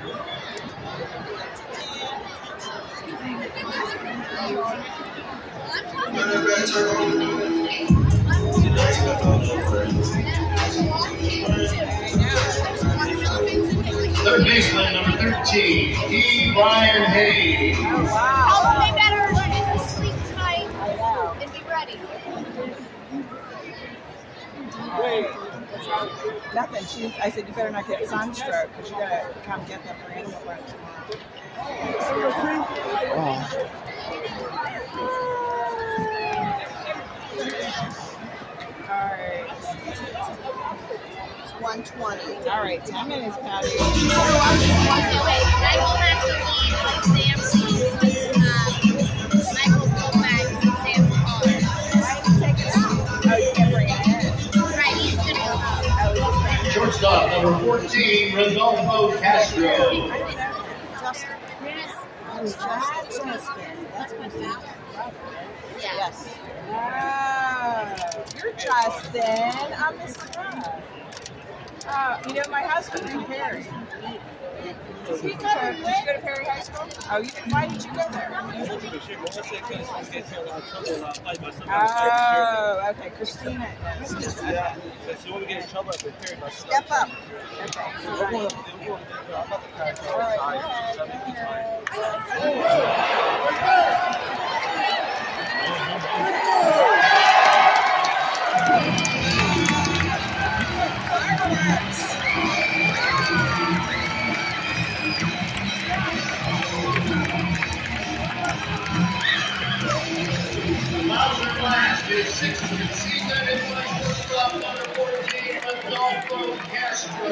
Third baseman, number 13, Ryan Hayes. Oh, they better sleep tonight and be ready. Nothing. I said, you better not get sunstroke because you got to come get them for animal run tomorrow. All right. It's 1:20. All right, 10 minutes, Patty. Wait, I will have to leave like Sam sees Michael's book bag in Sam's car. Why did you take it out? Oh, you can bring it in. Right, he's going to go out. Shortstop, number 14, Rodolfo Castro. I don't know. Justin. Yes. Oh, Justin. That's my dad. Yeah. Yes. Wow. You're Justin. I'm Mr. Rob. You know, my husband from Perry. Did you go to Perry High School? Oh, you did. Why did you go there? Oh, okay. Christina. Step up. Okay. All right. Mauser last is 6th in the season. It's my shortstop, number 14, Rodolfo Castro.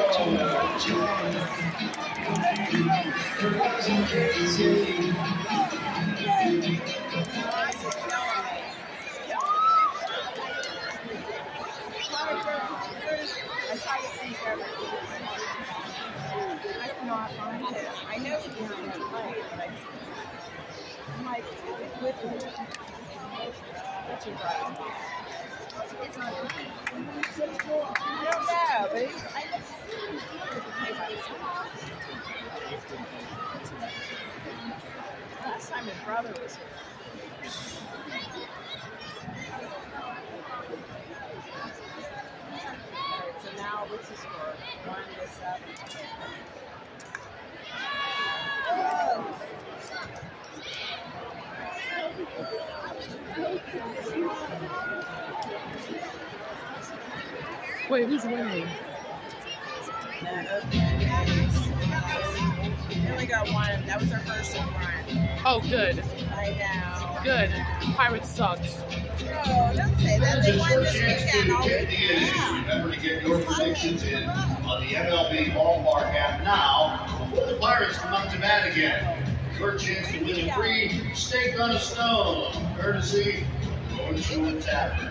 I know he's not going to play, but I'm like, with him. What's your brother? It's not good. I don't know, but he's, last time his brother was here. Alright, so now what's the score? 1-7. Wait, who's winning? We only got one. That was our first one. Oh, good. I know. Good. Pirates sucks. No, don't say that. They won this weekend. All Remember to get your predictions in on the MLB Ballpark app now before the Pirates come up to bat again. Your chance to win a free steak on a stone, courtesy of North Tavern.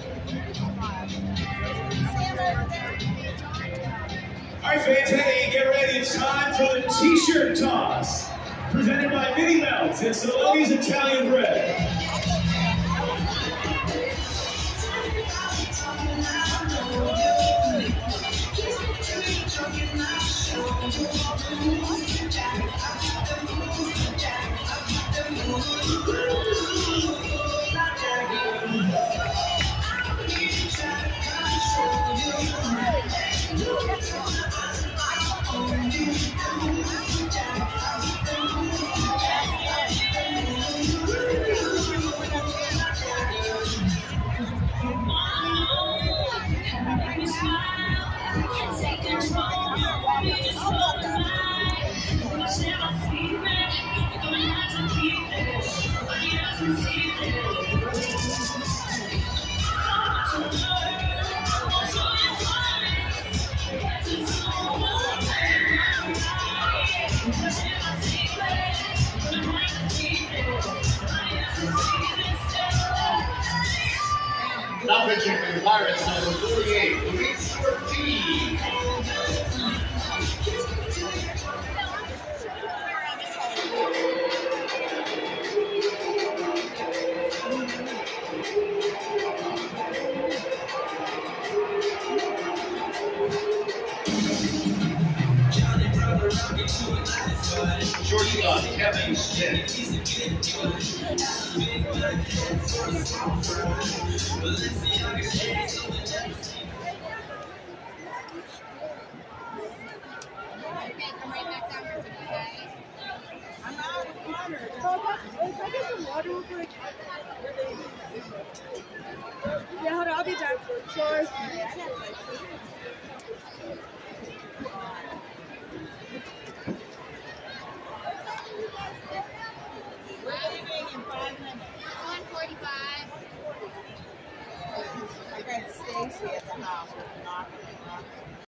All right, fans, hey, get ready. It's time for the T-shirt toss. Presented by Minnie Mouse and Salome's Italian Bread. Now pitching for the Pirates, number 48, Luis Ortiz. Johnny Brother, I'll get to it. Shortstop, Kevin Smith. Okay, come right back down here, okay? I'm out of water. Can I get some water real quick? Yeah, hold on, I'll be back. Sorry.